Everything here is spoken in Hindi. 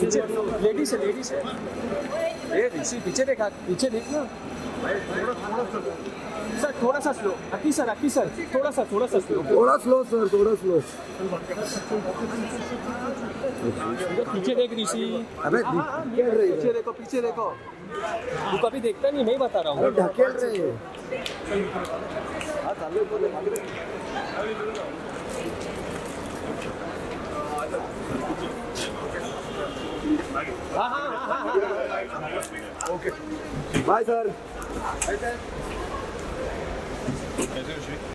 लेडीज है ए ऋषि पीछे देखा, पीछे देखना सर, थोड़ा सा स्लो। अक्की सर थोड़ा सा स्लो, सर थोड़ा स्लो। पीछे देख ऋषि। अबे पीछे देखो तू कभी देखता नहीं, मैं बता रहा हूँ। ढकेल रहे हाँ। Okay bye sir. कैसे